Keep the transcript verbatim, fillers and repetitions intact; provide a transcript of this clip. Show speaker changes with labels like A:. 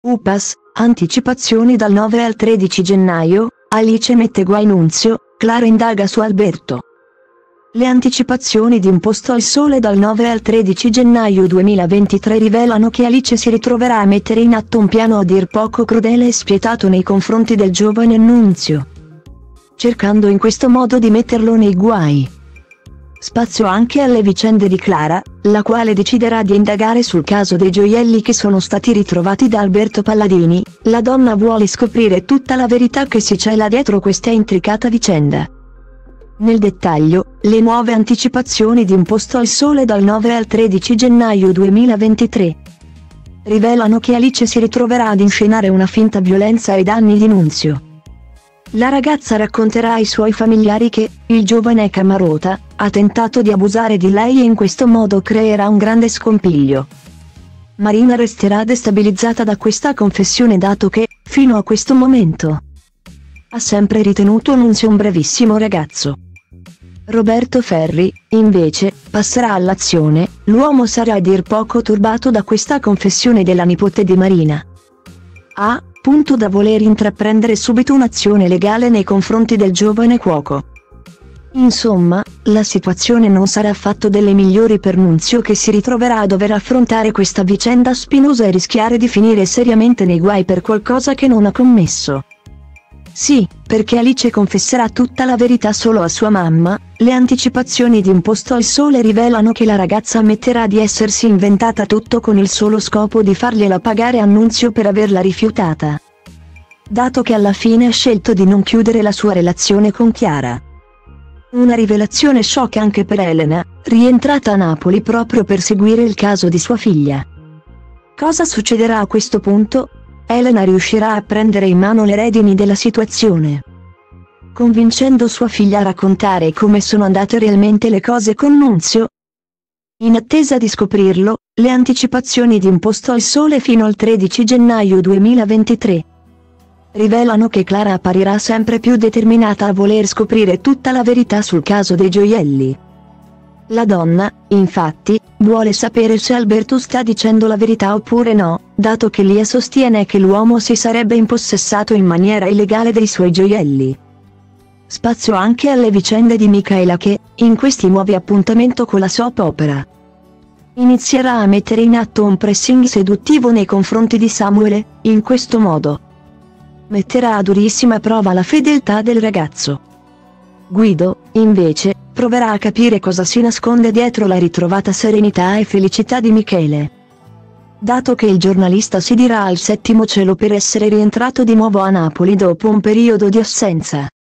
A: U P A S, anticipazioni dal nove al tredici gennaio, Alice mette guai Nunzio, Clara indaga su Alberto. Le anticipazioni di Un posto al sole dal nove al tredici gennaio duemilaventitré rivelano che Alice si ritroverà a mettere in atto un piano a dir poco crudele e spietato nei confronti del giovane Nunzio, cercando in questo modo di metterlo nei guai. Spazio anche alle vicende di Clara, la quale deciderà di indagare sul caso dei gioielli che sono stati ritrovati da Alberto Palladini. La donna vuole scoprire tutta la verità che si cela dietro questa intricata vicenda. Nel dettaglio, le nuove anticipazioni di Un posto al sole dal nove al tredici gennaio duemilaventitré rivelano che Alice si ritroverà ad inscenare una finta violenza ai danni di Nunzio. La ragazza racconterà ai suoi familiari che il giovane Camarota ha tentato di abusare di lei e in questo modo creerà un grande scompiglio. Marina resterà destabilizzata da questa confessione, dato che, fino a questo momento, ha sempre ritenuto Nunzio un bravissimo ragazzo. Roberto Ferri, invece, passerà all'azione. L'uomo sarà a dir poco turbato da questa confessione della nipote di Marina. A punto da voler intraprendere subito un'azione legale nei confronti del giovane cuoco. Insomma, la situazione non sarà affatto delle migliori per Nunzio, che si ritroverà a dover affrontare questa vicenda spinosa e rischiare di finire seriamente nei guai per qualcosa che non ha commesso. Sì, perché Alice confesserà tutta la verità solo a sua mamma. Le anticipazioni di Un posto al sole rivelano che la ragazza ammetterà di essersi inventata tutto con il solo scopo di fargliela pagare a Nunzio per averla rifiutata, dato che alla fine ha scelto di non chiudere la sua relazione con Chiara. Una rivelazione shock anche per Elena, rientrata a Napoli proprio per seguire il caso di sua figlia. Cosa succederà a questo punto? Elena riuscirà a prendere in mano le redini della situazione, convincendo sua figlia a raccontare come sono andate realmente le cose con Nunzio? In attesa di scoprirlo, le anticipazioni di Un posto al sole fino al tredici gennaio duemilaventitré rivelano che Clara apparirà sempre più determinata a voler scoprire tutta la verità sul caso dei gioielli. La donna, infatti, vuole sapere se Alberto sta dicendo la verità oppure no, dato che Lia sostiene che l'uomo si sarebbe impossessato in maniera illegale dei suoi gioielli. Spazio anche alle vicende di Michaela che, in questi nuovi appuntamenti con la soap opera, inizierà a mettere in atto un pressing seduttivo nei confronti di Samuele. In questo modo metterà a durissima prova la fedeltà del ragazzo. Guido, invece, proverà a capire cosa si nasconde dietro la ritrovata serenità e felicità di Michele, dato che il giornalista si dirà al settimo cielo per essere rientrato di nuovo a Napoli dopo un periodo di assenza.